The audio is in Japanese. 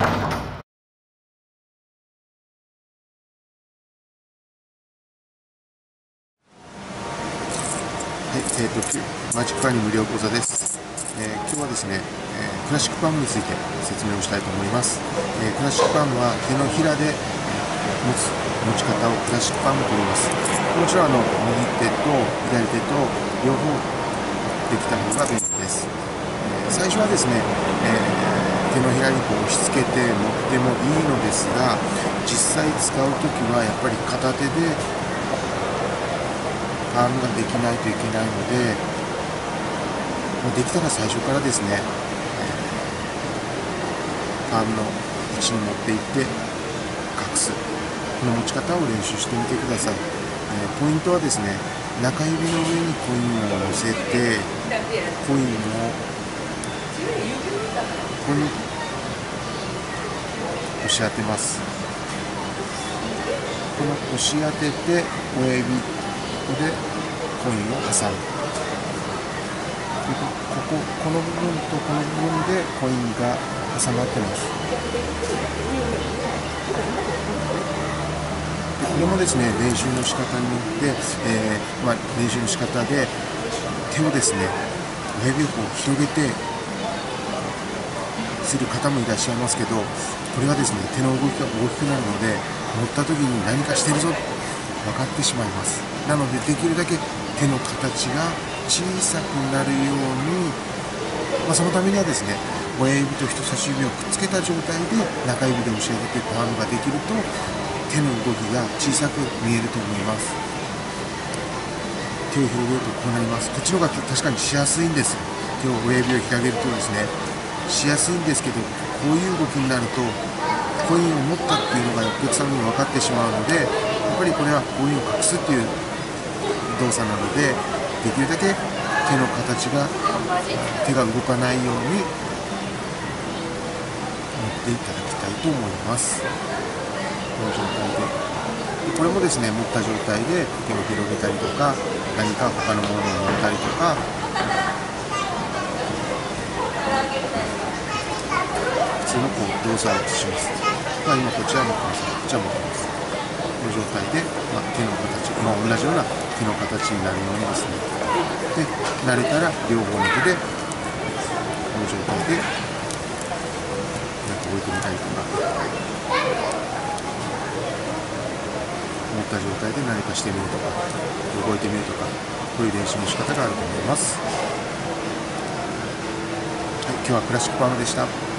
はい、マジックパンに無料講座です。今日はですね、クラシックパームについて説明をしたいと思います。クラシックパームは手のひらで持ち方をクラシックパームと言います。もちろん右手と左手と両方できた方が便利です。最初はですね、手のひらに押し付けて持ってもいいのですが、実際使うときはやっぱり片手でパームができないといけないので、もうできたら最初からですね、パームの位置に持っていって隠す、この持ち方を練習してみてください。ポイントはですね、中指の上にコインを乗せて、コインをここに押し当てます。この押し当てて親指ここでコインを挟む。この部分とこの部分でコインが挟まってます。これもですね、練習の仕方によって、練習の仕方で手をですね、親指を広げてする方もいらっしゃいますけど、これはですね、手の動きが大きくなるので、持った時に何かしてるぞ分かってしまいます。なのでできるだけ手の形が小さくなるように、そのためにはですね、親指と人差し指をくっつけた状態で中指で押し上げてパームができると、手の動きが小さく見えると思います。手を広げるとこうなります。こっちの方が確かにしやすいんです。手を親指を広げるとですね、しやすいんですけど、こういう動きになるとコインを持ったっていうのがお客さんに分かってしまうので、やっぱりこれはコインを隠すっていう動作なので、できるだけ手の形が手が動かないように持っていただきたいと思います。この状態で、これもですね、持った状態で手を広げたりとか、何か他のものを持ったりとか、普通の動作をします。今こっちは持ってます。こっちは持ってます。この状態で、手の形、同じような手の形になるようにですね。で、慣れたら両方の手でこの状態で置いてみたりとか、持った状態で何かしてみるとか、動いてみるとか、こういう練習の仕方があると思います。はい、今日はクラシックパームでした。